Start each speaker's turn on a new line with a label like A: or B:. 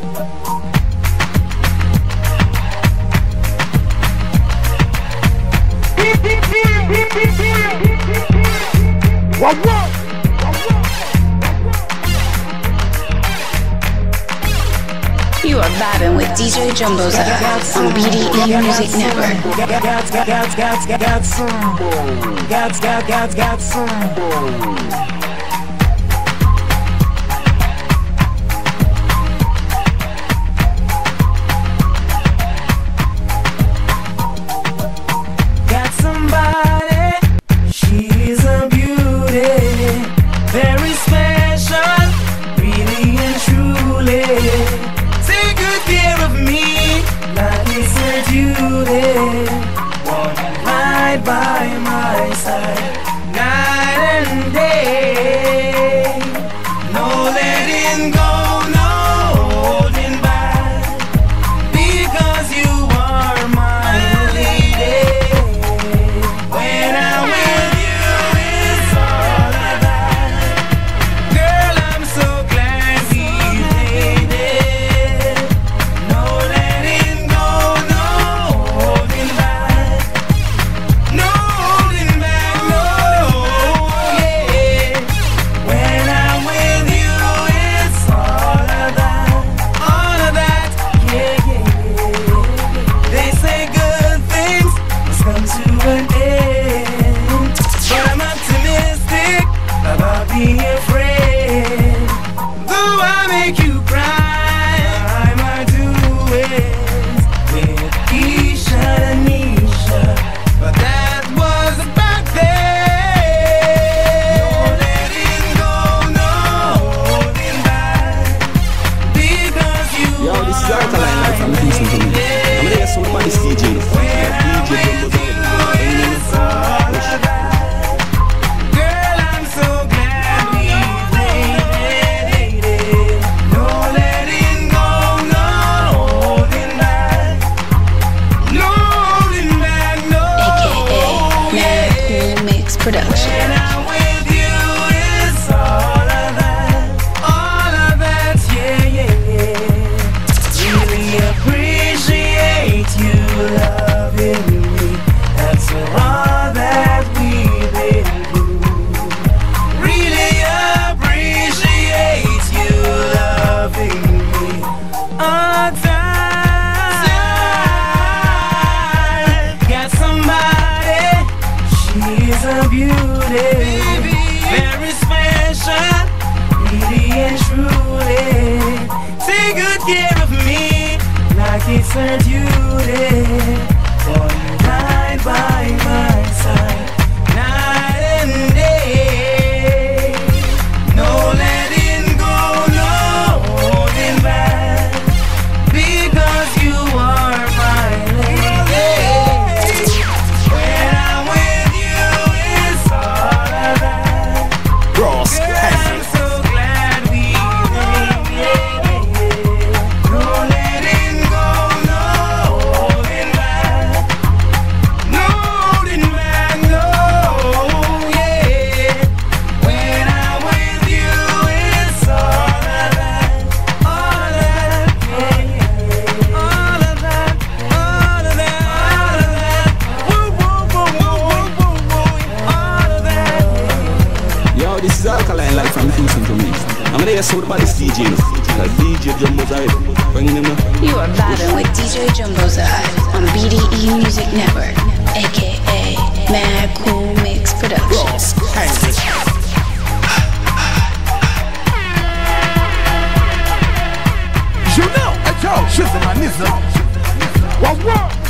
A: You are vibing with DJ Jumboza on BDE Music Network.
B: Got some by my side, night and day. No letting go, no holding back, because you are my lady. When I'm with you, it's all about. Girl, I'm so glad we made it. No letting go, no holding back. Very special, really and truly. Take good care of me like it's a duty. For you right by my side, night and day. No letting go, no holding back, because you are my lady.
C: DJ Jumboza.
A: You are vibing with DJ Jumboza on BDE Music Network, aka Mad Cool Mix Productions.
B: You know, yo, she's my nizza. What?